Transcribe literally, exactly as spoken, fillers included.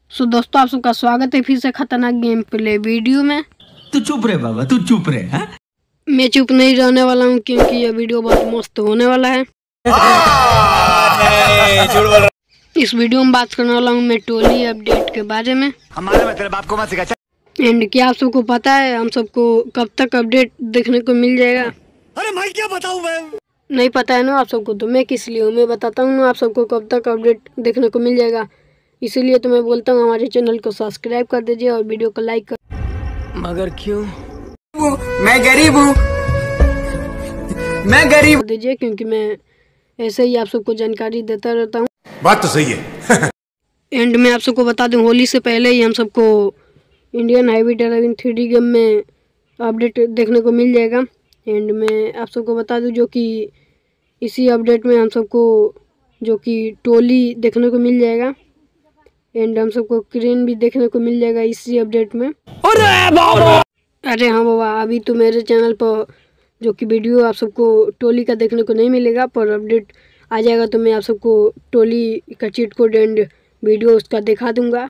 सो so, दोस्तों आप सबका स्वागत है फिर से खतरनाक गेम प्ले वीडियो में। तू चुप रहे बाबा, तू चुप रहे। हाँ? मैं चुप नहीं रहने वाला हूँ क्योंकि यह वीडियो बहुत मस्त होने वाला है। इस वीडियो में बात करने वाला हूँ मैं टोली अपडेट के बारे में। हमारे मतलब आपको मत सिखा। एंड क्या आप सबको पता है हम सबको कब तक अपडेट देखने को मिल जाएगा? अरे भाई क्या बताऊँ मैं? नहीं पता है ना आप सबको, तो मैं किस लिए हूँ मैं बताता हूँ ना आप सबको कब तक अपडेट देखने को मिल जाएगा। इसीलिए तो मैं बोलता हूँ हमारे चैनल को सब्सक्राइब कर दीजिए और वीडियो को लाइक कर। मगर क्यों? मैं गरीब हूँ, मैं गरीब दीजिए क्योंकि मैं ऐसे ही आप सबको जानकारी देता रहता हूँ। बात तो सही है। एंड में आप सबको बता दूं होली से पहले ही हम सबको Indian highway driving three D game में अपडेट देखने को मिल जाएगा। एंड में आप सबको बता दूं जो कि इसी अपडेट में हम सबको जो कि टोली देखने को मिल जाएगा। एंड हम सबको क्रेन भी देखने को मिल जाएगा इसी अपडेट में। अरे बाबा अरे हाँ बाबा, अभी तो मेरे चैनल पर जो कि वीडियो आप सबको टोली का देखने को नहीं मिलेगा, पर अपडेट आ जाएगा तो मैं आप सबको टोली का चीट कोड एंड वीडियो उसका दिखा दूंगा।